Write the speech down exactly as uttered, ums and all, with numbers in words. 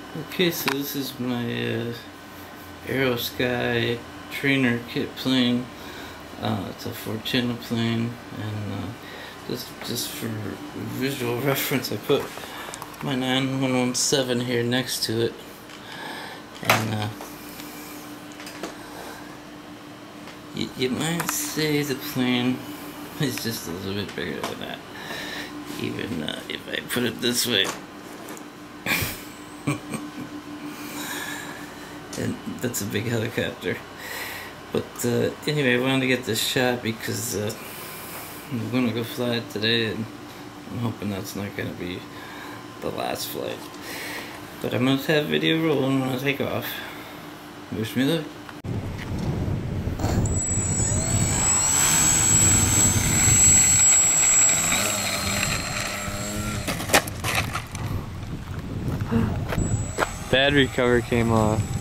Okay, so this is my uh, Aerosky trainer kit plane. Uh, it's a Fortuna plane, and uh, just just for visual reference, I put my nine one one seven here next to it, and uh, you, you might say the plane is just a little bit bigger than that, even uh, if I put it this way. And that's a big helicopter. But uh, anyway, I wanted to get this shot because uh, I'm gonna go fly it today, and I'm hoping that's not gonna be the last flight. But I'm gonna have video rolling when I take off. Wish me luck. Battery cover came off.